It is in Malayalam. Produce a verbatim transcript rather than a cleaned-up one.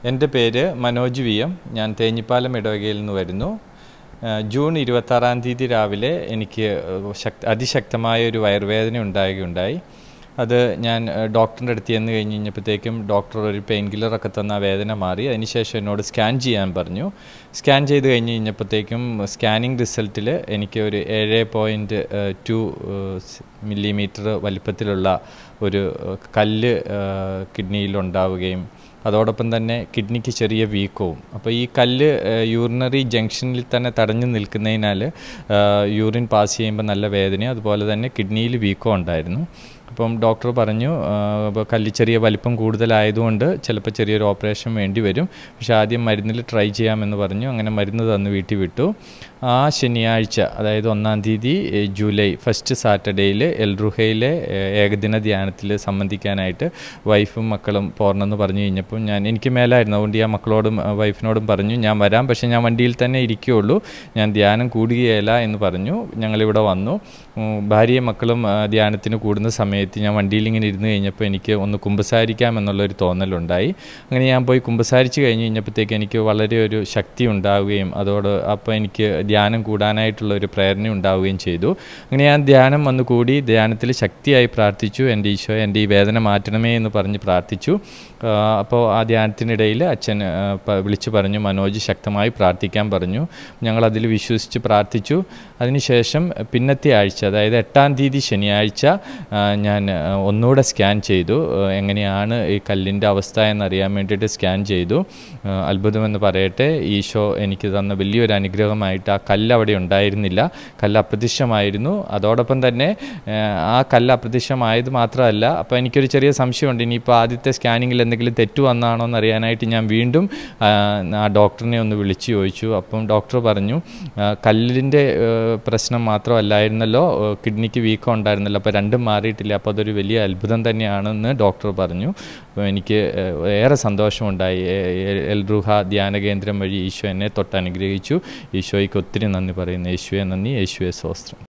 എൻ്റെ പേര് മനോജ് വി എം. ഞാൻ തേഞ്ഞിപ്പാലം ഇടവകയിൽ നിന്ന് വരുന്നു. ജൂൺ ഇരുപത്താറാം തീയതി രാവിലെ എനിക്ക് ശക്ത അതിശക്തമായ ഒരു വയറുവേദന ഉണ്ടാകുകയുണ്ടായി. അത് ഞാൻ ഡോക്ടറിൻ്റെ അടുത്ത് ചെന്ന് കഴിഞ്ഞ് കഴിഞ്ഞപ്പോഴത്തേക്കും ഡോക്ടർ ഒരു പെയിൻ കില്ലറൊക്കെ തന്ന വേദന മാറി. അതിനുശേഷം എന്നോട് സ്കാൻ ചെയ്യാൻ പറഞ്ഞു. സ്കാൻ ചെയ്ത് കഴിഞ്ഞ് കഴിഞ്ഞപ്പോഴത്തേക്കും സ്കാനിങ് റിസൾട്ടിൽ എനിക്ക് ഒരു ഏഴ് പോയിൻറ്റ് ടു മില്ലിമീറ്റർ വലിപ്പത്തിലുള്ള ഒരു കല്ല് കിഡ്നിയിലുണ്ടാവുകയും അതോടൊപ്പം തന്നെ കിഡ്നിക്ക് ചെറിയ വീക്കവും. അപ്പോൾ ഈ കല്ല് യൂറിനറി ജംഗ്ഷനിൽ തന്നെ തടഞ്ഞു നിൽക്കുന്നതിനാൽ യൂറിൻ പാസ് ചെയ്യുമ്പോൾ നല്ല വേദനയും അതുപോലെ തന്നെ കിഡ്നിയിൽ വീക്കവും ഉണ്ടായിരുന്നു. അപ്പം ഡോക്ടർ പറഞ്ഞു അപ്പോൾ കല്ല് ചെറിയ വലിപ്പം കൂടുതലായതുകൊണ്ട് ചിലപ്പോൾ ചെറിയൊരു ഓപ്പറേഷൻ വേണ്ടി വരും, പക്ഷേ ആദ്യം മരുന്നിൽ ട്രൈ ചെയ്യാമെന്ന് പറഞ്ഞു. അങ്ങനെ മരുന്ന് തന്ന് വീട്ടിൽ വിട്ടു. ആ ശനിയാഴ്ച, അതായത് ഒന്നാം തീയതി ജൂലൈ ഫസ്റ്റ് സാറ്റർഡേയിൽ എൽറുഹയിലെ ഏകദിന ധ്യാനത്തിൽ സംബന്ധിക്കാനായിട്ട് വൈഫും മക്കളും പോരണമെന്ന് പറഞ്ഞു കഴിഞ്ഞപ്പോൾ ഞാൻ എനിക്ക് മേലായിരുന്നു. അതുകൊണ്ട് ഞാൻ മക്കളോടും വൈഫിനോടും പറഞ്ഞു ഞാൻ വരാം, പക്ഷേ ഞാൻ വണ്ടിയിൽ തന്നെ ഇരിക്കുകയുള്ളൂ, ഞാൻ ധ്യാനം കൂടുകയില്ല എന്ന് പറഞ്ഞു. ഞങ്ങളിവിടെ വന്നു. ഭാര്യയും മക്കളും ധ്യാനത്തിന് കൂടുന്ന സമയത്ത് ഞാൻ വണ്ടിയിൽ ഇങ്ങനെ ഇരുന്ന് കഴിഞ്ഞപ്പോൾ എനിക്ക് ഒന്ന് കുമ്പസാരിക്കാം എന്നുള്ളൊരു തോന്നലുണ്ടായി. അങ്ങനെ ഞാൻ പോയി കുമ്പസാരിച്ച് കഴിഞ്ഞ് കഴിഞ്ഞപ്പോഴത്തേക്ക് എനിക്ക് വളരെ ഒരു ശക്തി ഉണ്ടാവുകയും അതോട് അപ്പോൾ എനിക്ക് ധ്യാനം കൂടാനായിട്ടുള്ള ഒരു പ്രേരണ ഉണ്ടാവുകയും ചെയ്തു. അങ്ങനെ ഞാൻ ധ്യാനം വന്ന് കൂടി ധ്യാനത്തിൽ ശക്തിയായി പ്രാർത്ഥിച്ചു. എൻ്റെ ഈശോ എൻ്റെ ഈ വേദന മാറ്റണമേ എന്ന് പറഞ്ഞ് പ്രാർത്ഥിച്ചു. അപ്പോൾ ആ ധ്യാനത്തിനിടയിൽ അച്ഛൻ വിളിച്ചു പറഞ്ഞു, മനോജ് ശക്തമായി പ്രാർത്ഥിക്കാൻ പറഞ്ഞു. ഞങ്ങളതിൽ വിശ്വസിച്ച് പ്രാർത്ഥിച്ചു. അതിനുശേഷം പിന്നത്തെ ആഴ്ച, അതായത് എട്ടാം തീയതി ശനിയാഴ്ച ഞാൻ ഒന്നുകൂടെ സ്കാൻ ചെയ്തു. എങ്ങനെയാണ് ഈ കല്ലിൻ്റെ അവസ്ഥ എന്നറിയാൻ വേണ്ടിയിട്ട് സ്കാൻ ചെയ്തു. അത്ഭുതമെന്ന് പറയട്ടെ, ഈശോ എനിക്ക് തന്ന വലിയൊരു അനുഗ്രഹമായിട്ട് ആ കല്ല് അവിടെ ഉണ്ടായിരുന്നില്ല, കല്ല് അപ്രത്യക്ഷമായിരുന്നു. അതോടൊപ്പം തന്നെ ആ കല്ല് അപ്രത്യക്ഷമായത് മാത്രമല്ല, അപ്പോൾ എനിക്കൊരു ചെറിയ സംശയമുണ്ട്, ഇനിയിപ്പോൾ ആദ്യത്തെ സ്കാനിങ്ങിൽ എന്തെങ്കിലും തെറ്റ് വന്നാണോ എന്നറിയാനായിട്ട് ഞാൻ വീണ്ടും ആ ഡോക്ടറിനെ ഒന്ന് വിളിച്ചു ചോദിച്ചു. അപ്പം ഡോക്ടർ പറഞ്ഞു കല്ലിൻ്റെ പ്രശ്നം മാത്രമല്ലായിരുന്നല്ലോ, കിഡ്നിക്ക് വീക്കം ഉണ്ടായിരുന്നല്ലോ, അപ്പോൾ രണ്ടും മാറിയിട്ടില്ല, അപ്പോൾ അതൊരു വലിയ അത്ഭുതം തന്നെയാണെന്ന് ഡോക്ടർ പറഞ്ഞു. അപ്പോൾ എനിക്ക് ഏറെ സന്തോഷമുണ്ടായി. എൽറുഹ ധ്യാന കേന്ദ്രം വഴി ഈശോ എന്നെ തൊട്ട് അനുഗ്രഹിച്ചു. ഈശോയ്ക്ക് ഒത്തിരി നന്ദി പറയുന്നു. യേശുവെ നന്ദി, യേശുവെ സ്തോത്രം.